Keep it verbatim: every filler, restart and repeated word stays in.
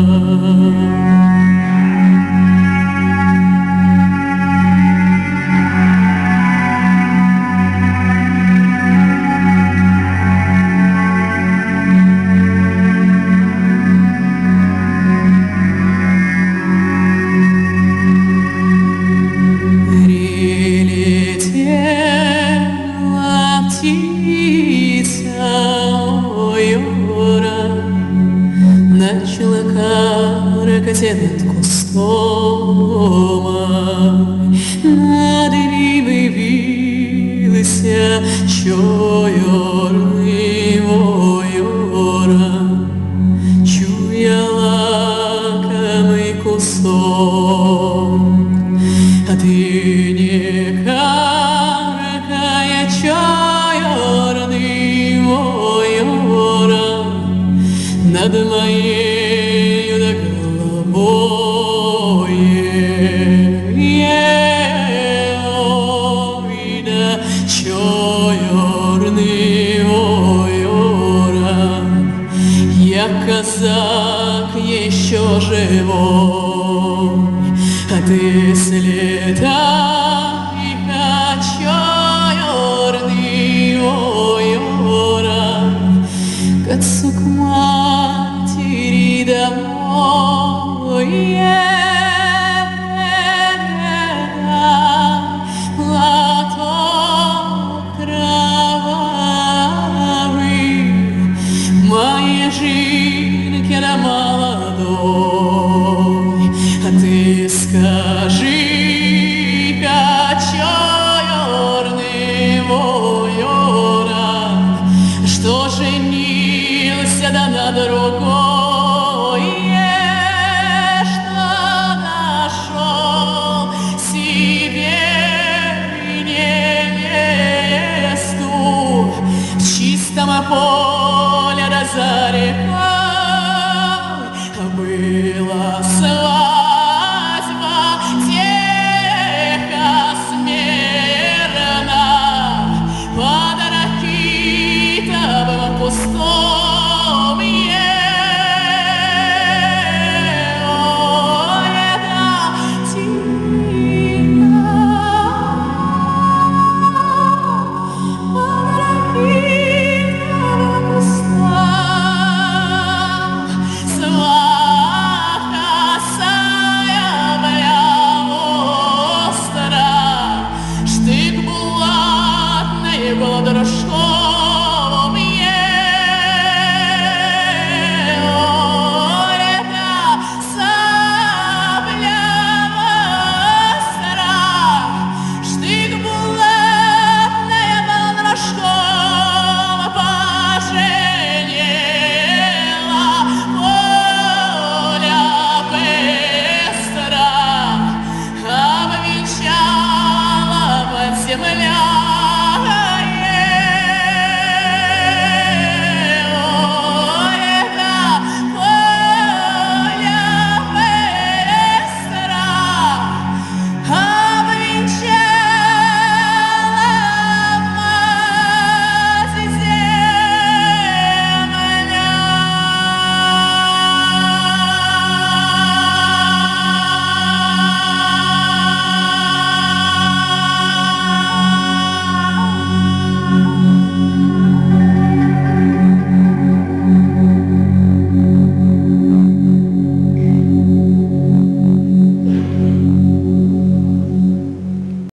Над кустом над ними вилися чойорний войора, чуя лакомий кусок, а ти не каркає чойорний войора над моєю казак еще живой, а ты слетай, чойорный войора, к отцу к матери домой. Платок кровавый моей жизни молодой, а ты скажи-ка, чойорный войора, что женился да на другой, что нашел себе невесту в чистом поле да за рекой. Было